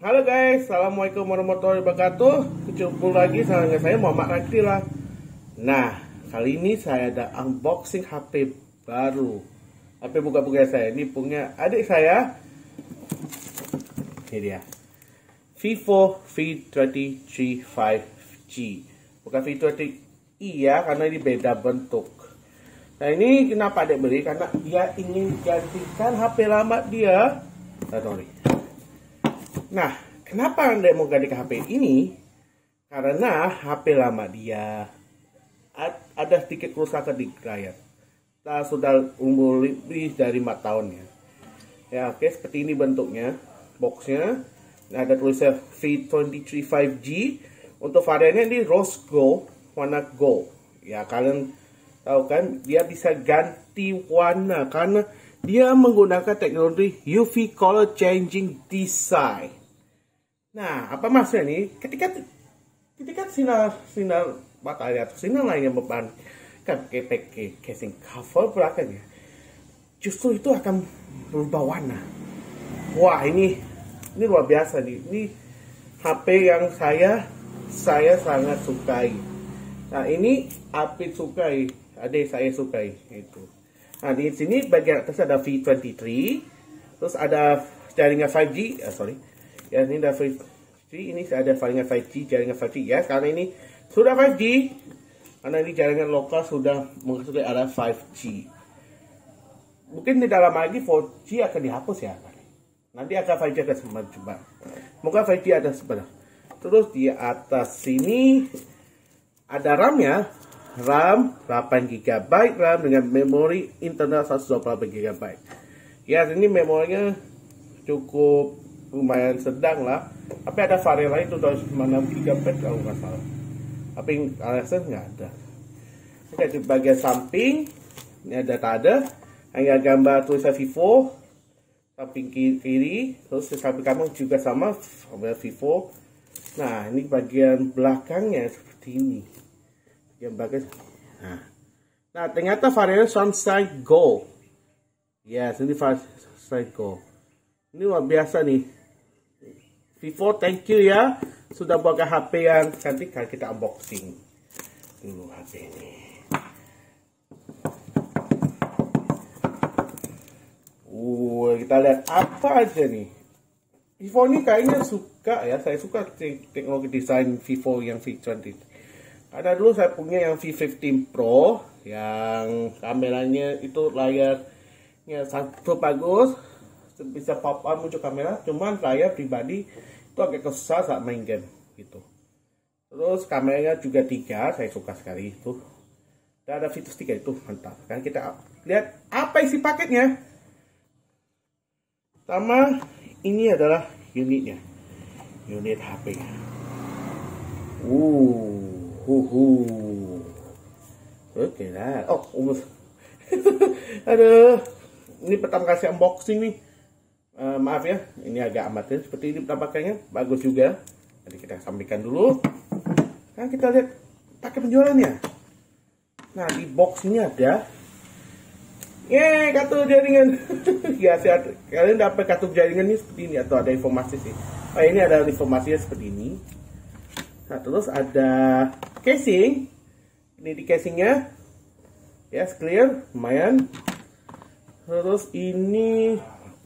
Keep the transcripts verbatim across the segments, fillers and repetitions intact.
Halo guys, assalamualaikum warahmatullahi wabarakatuh. Berjumpa lagi sama saya Muhammad Rakila. Nah, kali ini saya ada unboxing H P baru. H P buka-buka saya ini punya adik saya. Ini dia, Vivo V dua tiga lima G. Bukan V dua tiga i ya, karena ini beda bentuk. Nah, ini kenapa adik beli? Karena dia ingin gantikan H P lama dia. Sorry. Nah, kenapa Anda mau ganti ke H P ini? Karena H P lama dia ada sedikit kerusakan di layar. Nah, sudah umur lebih dari empat tahun ya. Ya, oke, seperti ini bentuknya, boxnya. Nah, ada tulisan V dua tiga lima G. Untuk variannya ini rose gold, warna gold. Ya, kalian tahu kan, dia bisa ganti warna karena dia menggunakan teknologi U V Color Changing Design. Nah, apa maksudnya nih? Ketika ketika sinar sinar matahari atau sinar lainnya mempan kan pakai casing cover belakangnya, justru itu akan berubah warna. Wah, ini ini luar biasa nih. Ini H P yang saya saya sangat sukai. Nah, ini Apit sukai, adik saya sukai itu. Nah, di sini bagian atas ada V dua tiga, terus ada jaringan lima G, ah, sorry. Ya, ini ada lima G, ini ada jaringan lima G, jaringan lima G ya. Karena ini sudah lima G, karena ini jaringan lokal sudah mengikuti arah lima G. Mungkin tidak lama lagi empat G akan dihapus ya. Nanti akan lima G akan semakin cepat. Semoga lima G ada sebentar. Terus di atas sini ada RAM-nya. RAM delapan giga byte RAM dengan memori internal seratus dua puluh delapan giga byte. Ya, ini memorinya cukup lumayan sedang lah. Tapi ada varian lain itu dua ratus enam giga byte kalau nggak salah. Tapi alasan nggak ada. Oke, di bagian samping ini ada tanda, hanya gambar tulisan Vivo. Samping kiri, terus di samping kanan juga sama, sama Vivo. Nah, ini bagian belakangnya seperti ini. Yang bagus. Nah, nah ternyata variannya Sunshine Gold. Ya, yes, ini Sunshine Gold. Ini luar biasa nih. Vivo, thank you ya sudah buat H P yang cantik. Kita unboxing dulu H P ini. Uh, kita lihat apa aja nih. Vivo ini kayaknya suka ya. Saya suka teknologi desain Vivo yang V dua puluh. Ada dulu saya punya yang V lima belas Pro yang kameranya itu layarnya satu bagus, bisa pop up muncul kamera, cuman saya pribadi itu agak kesal saat main game gitu. Terus kameranya juga tiga, saya suka sekali itu. Dan ada fitur tiga itu mantap. Kan kita lihat apa isi paketnya. Sama ini adalah unitnya, unit H P-nya. Uh. Huhu. Oke lah. Oh, umus. Aduh. Ini pertama kali unboxing nih. Uh, maaf ya, ini agak amatir. Seperti ini penampakannya, bagus juga. Jadi kita sampaikan dulu. Nah, kita lihat pakai penjualannya. Nah, di box ini ada Yeay, kartu jaringan. Ya, sehat. Kalian dapat kartu jaringan ini seperti ini atau ada informasi sih. Oh, ini ada informasinya seperti ini. Nah, terus ada casing. Ini di casingnya, ya, yes, clear, lumayan. Terus ini,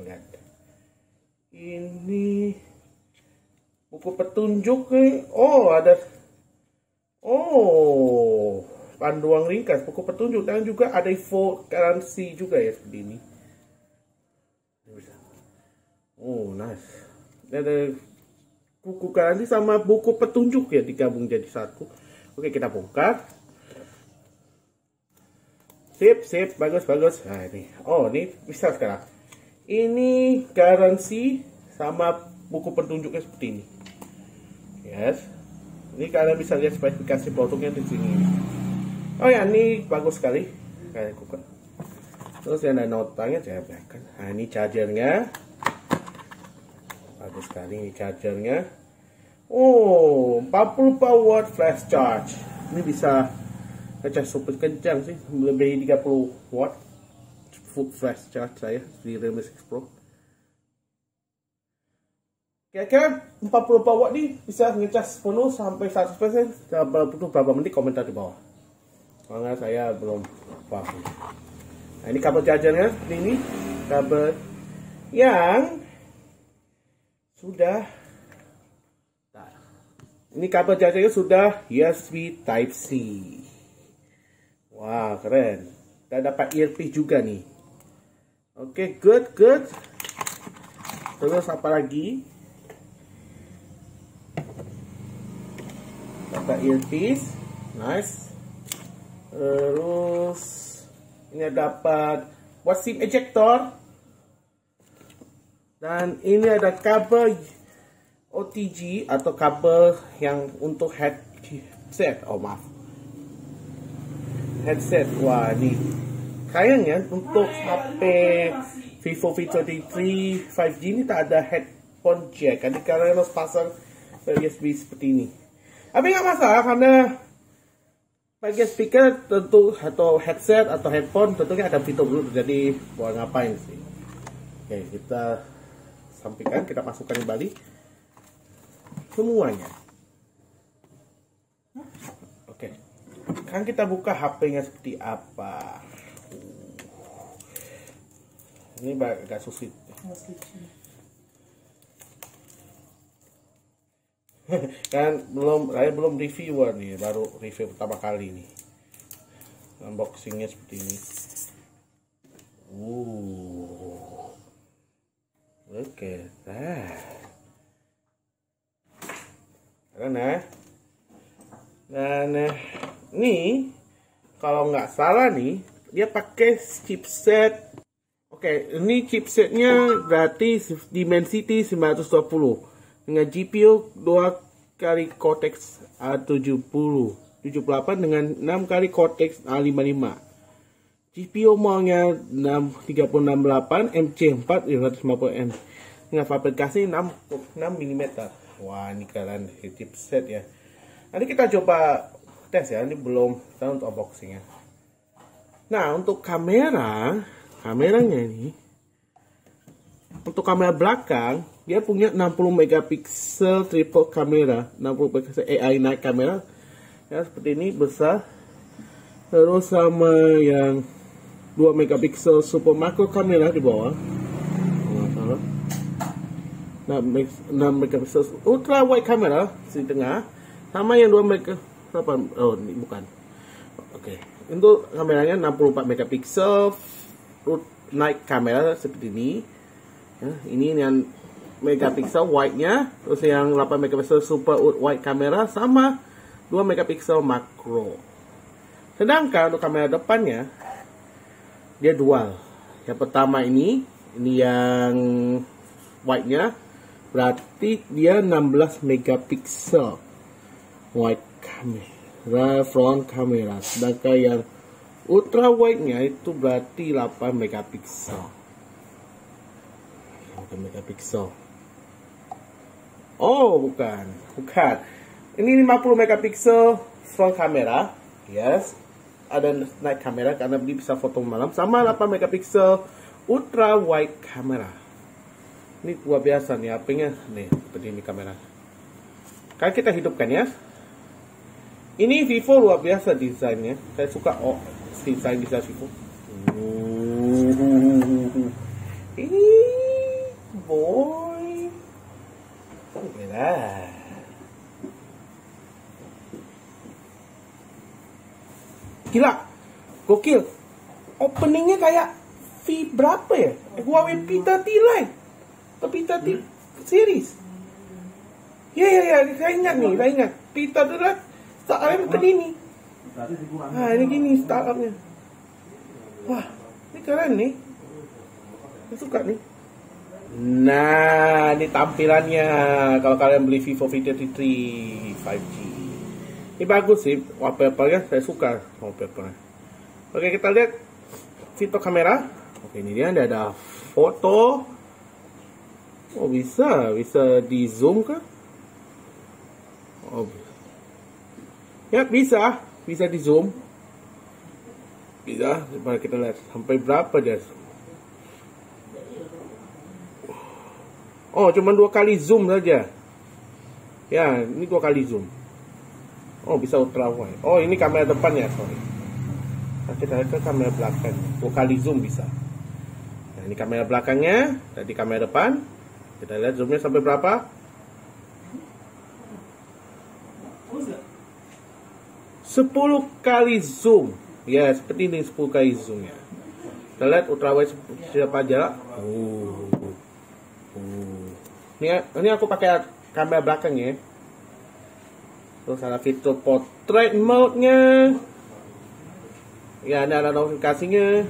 ini buku petunjuk nih. Oh, ada, oh, panduan ringkas, buku petunjuk, dan juga ada info garansi juga ya seperti ini. Oh, nice. Ada buku garansi sama buku petunjuk ya digabung jadi satu. Oke, kita buka. Sip, sip, bagus, bagus. Nah, ini. Oh, ini bisa sekarang. Ini garansi sama buku petunjuknya seperti ini. Yes. Ini kalian bisa lihat spesifikasi produknya di sini. Oh ya, ini bagus sekali. Kalian buka. Terus yang ada notanya saya biarkan. Nah, ini chargernya. Bagus sekali ini chargernya. Oh, empat puluh watt flash charge. Ini bisa ngecas super kencang sih, lebih tiga puluh watt full flash charge saya di Realme enam Pro. Kira-kira empat puluh empat watt ni bisa ngecas penuh sampai seratus persen. Butuh berapa menit, komentar di bawah. Karena saya belum paham. Nah, ini kabel chargernya. Ini kabel yang sudah. Nah, ini kabel chargernya sudah U S B Type C. Wah, keren. Kita dapat earpiece juga nih. Oke, okay, good, good. Terus apa lagi? Dapat earpiece, nice. Terus ini dapat buat SIM ejector. Dan ini ada kabel O T G atau kabel yang untuk headset. Oh maaf, headset. Wah, ini kayaknya untuk H P Vivo V dua puluh tiga lima G ini tak ada headphone jack. Jadi kalian harus pasang U S B seperti ini. Tapi nggak masalah karena bagian speaker tentu atau headset atau headphone tentunya ada fitur Bluetooth. Jadi buat ngapain sih? Oke, kita sampaikan, kita masukkan kembali semuanya. Oke, kan kita buka H P-nya seperti apa? Ini agak sulit. Kan belum, saya belum reviewer nih, baru review pertama kali nih. Unboxingnya seperti ini. Uh, look at that. Karena dan ini kalau nggak salah nih dia pakai chipset. Oke, ini chipsetnya berarti Dimensity sembilan ratus dua puluh. Dengan G P U dua kali Cortex A tujuh puluh tujuh puluh delapan dengan enam kali Cortex A lima puluh lima. G P U maunya tiga ribu enam puluh delapan M C empat lima ratus lima puluh M dengan fabrikasi enam milimeter. Wah, ini keren chipset ya. Nanti kita coba tes ya, ini belum tahu untuk unboxing ya. Nah, untuk kamera, kameranya ini untuk kamera belakang dia punya enam puluh megapiksel triple kamera, enam puluh megapiksel A I night kamera ya, seperti ini besar. Terus sama yang dua megapiksel super macro kamera di bawah, enam megapiksel ultra wide kamera di tengah, sama yang dua megapiksel. Oh, ini bukan. Oke, untuk kameranya enam puluh empat megapiksel night kamera seperti ini ya, ini yang megapiksel wide-nya, terus yang delapan megapiksel super wide kamera sama dua megapiksel makro. Sedangkan untuk kamera depannya dia dual. Yang pertama ini, ini yang wide-nya berarti dia enam belas megapiksel wide kamera front kamera. Sedangkan yang ultra wide-nya itu berarti delapan megapiksel. delapan megapiksel. Oh, bukan. Bukan. Ini lima puluh megapiksel front kamera. Yes. Ada night kamera karena dia bisa foto malam, sama delapan megapiksel ultra wide kamera. Ini luar biasa nih H P-nya. Nih, seperti ini kamera. Kan kita hidupkan ya. Ini Vivo luar biasa desainnya. Saya suka oh, desain desain Vivo. Ini boy. Gila. Gila. Gokil. Openingnya kayak V berapa ya? Huawei P tiga puluh Lite. Atau P tiga puluh series. Ya ya ya, saya ingat nih, saya ingat. P tiga puluh Lite startupnya seperti ini. Nah, ini gini startupnya. Wah, ini keren nih. Saya suka nih. Nah, ini tampilannya kalau kalian beli Vivo V dua puluh tiga lima G. Ini bagus sih, wallpapernya saya suka wallpapernya. Oke, kita lihat fitur kamera. Oke, ini dia ada foto. Oh, bisa, bisa di zoom kah? Oh, ya bisa, bisa di zoom. Bisa, coba kita lihat sampai berapa dia. Oh, cuma dua kali zoom saja. Ya, ini dua kali zoom. Oh, bisa ultra wide. Oh, ini kamera depannya, sorry. Kita lihat ke kamera belakang. Dua kali zoom bisa. Nah, ini kamera belakangnya, tadi kamera depan. Kita lihat zoomnya sampai berapa? sepuluh kali zoom. Ya, seperti ini sepuluh kali zoom ya. Kita lihat ultra wide siapa aja. Oh. Oh. Ini, ini aku pakai kamera belakang ya. Terus ada fitur portrait mode-nya. Ya, ini ada notifikasinya.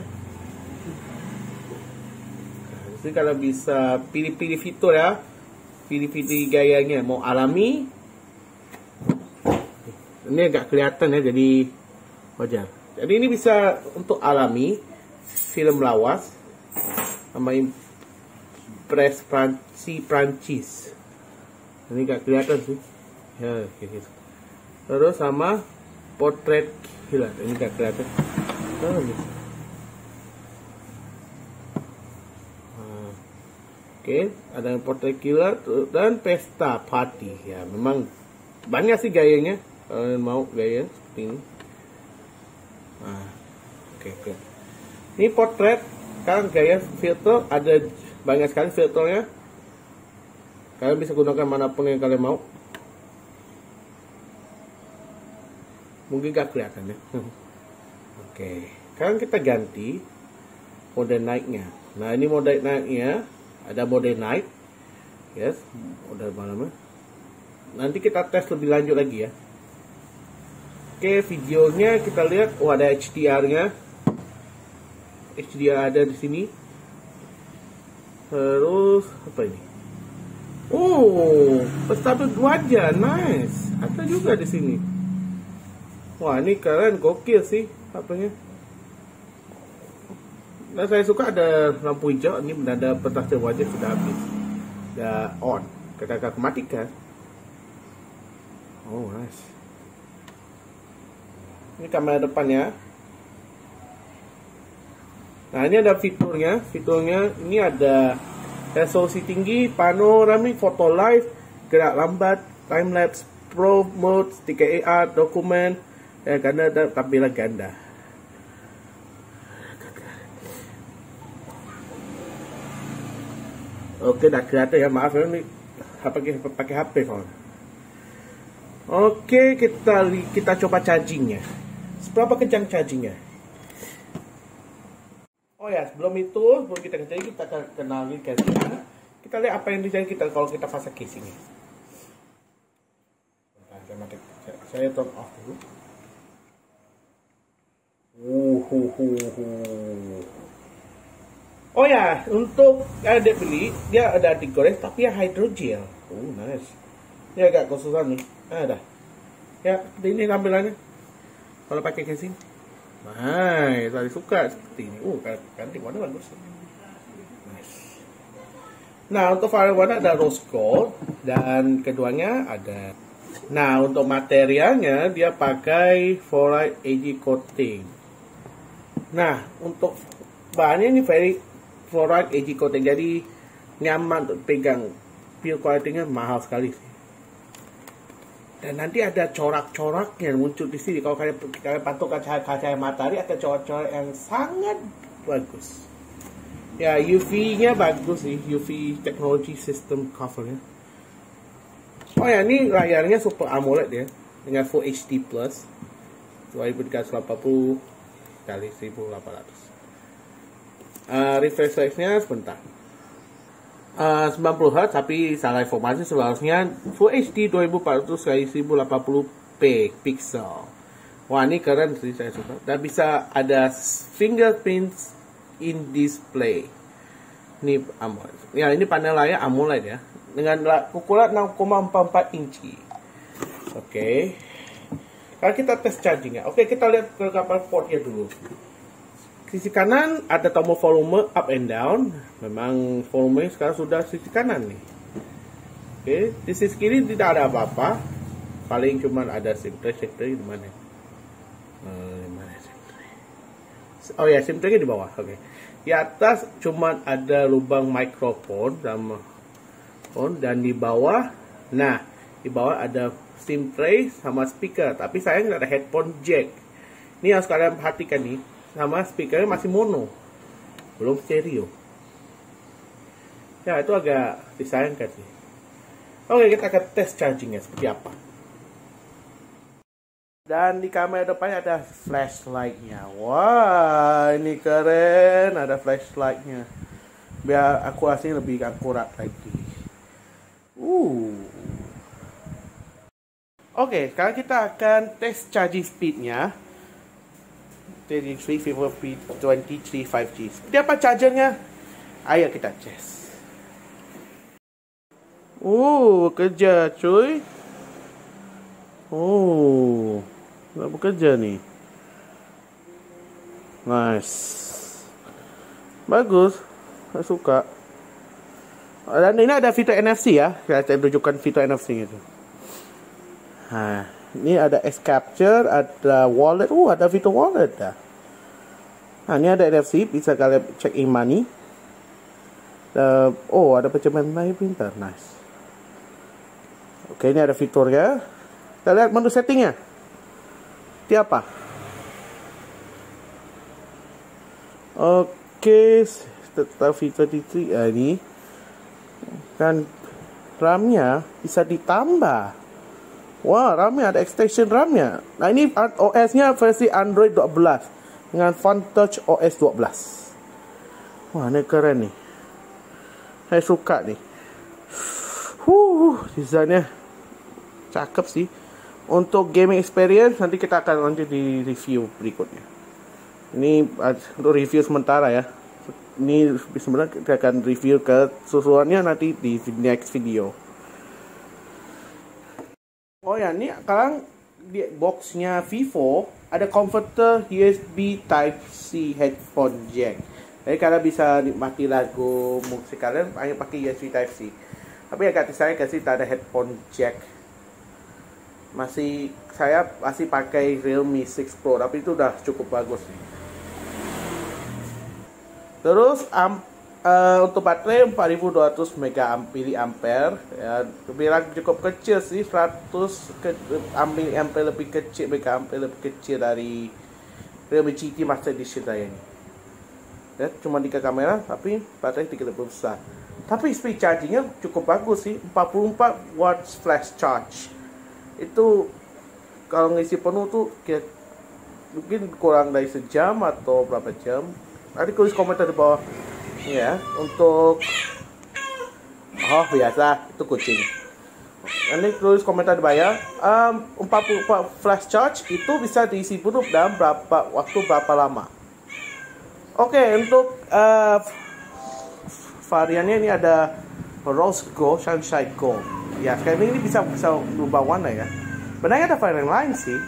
Jadi kalau bisa pilih-pilih fitur ya. Pilih-pilih gayanya. Mau alami. Ini agak kelihatan ya, jadi wajar. Jadi ini bisa untuk alami, film lawas, sama impres Prancis Prancis. Ini agak kelihatan sih. Ya, kayak gitu. Terus sama potret kilat. Ini agak kelihatan. Oh, gitu. Nah, oke, ada potret kilat dan pesta party. Ya, memang banyak sih gayanya. Kalian mau gaya seperti ini. Nah, oke, oke. Ini potret, kan gaya filter, ada banyak sekali filternya. Kalian bisa gunakan manapun yang kalian mau. Mungkin gak kelihatan ya. Oke, sekarang kita ganti mode naiknya. Nah, ini mode naiknya, ada mode naik. Yes, mode mana? Nanti kita tes lebih lanjut lagi ya. Oke, videonya kita lihat, oh ada H D R-nya. H D R ada di sini. Terus apa ini? Oh, perstabil wajah, nice. Ada juga di sini. Wah, ini keren, gokil sih apanya. Dan saya suka ada lampu hijau, ini menanda perstabil wajah sudah habis. Sudah on. Kita akan matikan. Oh, nice. Ini kamera depannya. Nah, ini ada fiturnya. Fiturnya ini ada resolusi tinggi, panoramik, foto live, gerak lambat, time lapse, pro mode, tiga A R, dokumen, dan ganda dan tampilan ganda. Oke, dah kelihatan ya. Maaf ya, ini pakai pakai H P kawan. Oke, kita kita coba chargingnya. Seberapa kencang chargingnya? Oh ya, sebelum itu, sebelum kita kerjain, kita akan kenalin casingnya. Kita lihat apa yang terjadi kita kalau kita pasang casingnya. Saya turn off dulu. Uhuhuhu. Oh ya, untuk ada beli, dia ada digoreng tapi ya hydrogel. Oh, nice. Ini agak kesusahan nih. Ada. Ya, ini tampilannya. Kalau pakai casing, nah, saya suka seperti ini. Uh, ganti warna bagus. Nice. Nah, untuk varian warna ada rose gold dan keduanya ada. Nah, untuk materialnya dia pakai fluoride edge coating. Nah, untuk bahannya ini very fluoride edge coating, jadi nyaman untuk pegang. Build quality-nya mahal sekali sih. Dan nanti ada corak-corak yang muncul di sini. Kalau kalian, kalian pantulkan cahaya-cahaya matahari, ada corak-corak yang sangat bagus. Ya, U V-nya bagus sih. U V Technology System covernya. Oh ya, ini layarnya Super AMOLED ya, dengan Full H D Plus dua ribu tiga ratus delapan puluh kali seribu delapan ratus. Uh, refresh rate-nya sebentar. Uh, sembilan puluh hertz, tapi salah informasi, seharusnya Full H D dua ribu empat ratus kali seribu delapan puluh p pixel. Wah, ini keren sih, saya suka. Dan bisa ada fingerprint in display. Ini AMOLED. Ya, ini panel layar AMOLED ya, dengan ukuran enam koma empat empat inci. Oke. Okay. Kalau kita tes chargingnya, oke, okay, kita lihat ke kapal portnya dulu. Sisi kanan ada tombol volume up and down. Memang volumenya sekarang sudah sisi kanan nih. Oke, di sisi kiri tidak ada apa-apa. Paling cuman ada SIM tray, SIM tray di mana? Hmm, mana SIM tray? Oh ya, SIM tray di bawah. Oke. Di atas cuman ada lubang mikrofon sama headphone, dan di bawah, nah di bawah ada SIM tray sama speaker, tapi saya nggak ada headphone jack. Ini harus kalian perhatikan nih, sama speakernya masih mono, belum stereo. Ya itu agak disayangkan sih. Oke, kita akan tes chargingnya seperti apa. Dan di kamera depannya ada flashlightnya. Wah, ini keren, ada flashlightnya. Biar akurasinya lebih akurat lagi. Uh. Oke, sekarang kita akan tes charging speednya. Charging speed Vivo V dua tiga lima G. Seperti apa chargernya? Ayo kita tes. Uh, kerja cuy. Oh, nggak bekerja nih. Nice, bagus, saya suka. Dan ini ada fitur N F C ya, saya tunjukkan fitur N F C itu. Nah, ini ada S Capture, ada wallet, uh ada fitur wallet dah. Nah, ini ada N F C, bisa kalian check in money. Uh, oh, ada pencapaian money printer, nice. Oke, ini ada fiturnya. Kita lihat menu settingnya. Seperti apa? Oke, tetap fitur itu ya, ini kan RAM-nya bisa ditambah. Wah, RAM-nya ada extension RAM-nya. Nah, ini O S-nya versi Android dua belas dengan FunTouch O S dua belas. Wah, ini keren nih. Saya suka nih. Huh, desainnya cakep sih. Untuk gaming experience nanti kita akan lanjut di review berikutnya. Ini untuk review sementara ya. Ini sebenarnya kita akan review keseluruhannya nanti di next video. Oh ya, ini sekarang di boxnya Vivo ada converter U S B Type C headphone jack. Jadi kalian bisa nikmati lagu musik kalian hanya pakai U S B Type C. Tapi agak saya kasih tak ada headphone jack. Masih saya masih pakai Realme enam Pro, tapi itu udah cukup bagus nih. Terus um, uh, untuk baterai empat ribu dua ratus miliampere ya, bilang cukup kecil sih, seratus miliampere lebih kecil, miliampere lebih kecil dari Realme G T Master Edition saya ini. Ya, cuma tiga kamera tapi baterai tiga lebih besar. Tapi speed chargingnya cukup bagus sih, empat puluh empat watts flash charge. Itu kalau ngisi penuh tuh kayak mungkin kurang dari sejam atau berapa jam. Nanti tulis komentar di bawah ya. Untuk oh biasa itu kucing. Nanti tulis komentar di bawah. um, empat puluh empat flash charge itu bisa diisi penuh dalam berapa waktu, berapa lama. Oke, untuk uh, variannya ini ada Rose Gold, Sunshine Gold. Ya, sekarang ini bisa bisa berubah warna ya. Benarnya ada varian lain sih.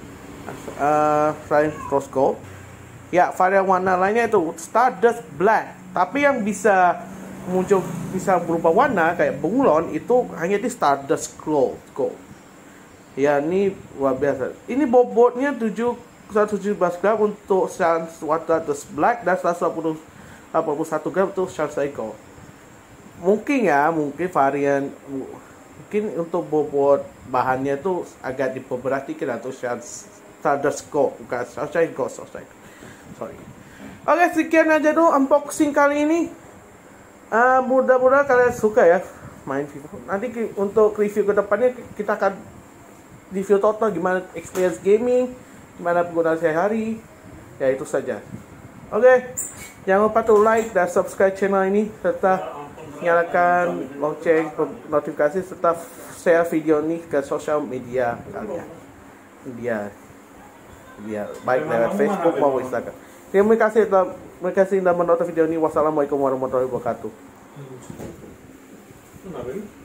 Uh, varian Rose Gold. Ya, varian warna lainnya itu Stardust Black. Tapi yang bisa muncul bisa berubah warna kayak bunglon itu hanya di Stardust Gold. Gold. Ya, ini luar biasa. Ini bobotnya seratus tujuh belas gram untuk Stardust Black dan seratus delapan puluh satu gram untuk Sunshine Gold. Mungkin ya, mungkin varian mungkin untuk bobot bahannya tuh agak diperhatikan atau Stardust Gold, bukan Sunshine Gold, Sunshine. Sorry. Oke, sekian aja dulu unboxing kali ini. Uh, mudah-mudahan kalian suka ya main Vivo. Nanti untuk review kedepannya kita akan review total gimana experience gaming, gimana penggunaan sehari. Ya itu saja. Oke, jangan lupa tuh like dan subscribe channel ini serta nyalakan lonceng notifikasi serta share video ini ke sosial media kalian. Biar biar baik lewat Facebook maupun Instagram. Terima kasih telah terima kasih telah menonton video ini. Wassalamualaikum warahmatullahi wabarakatuh.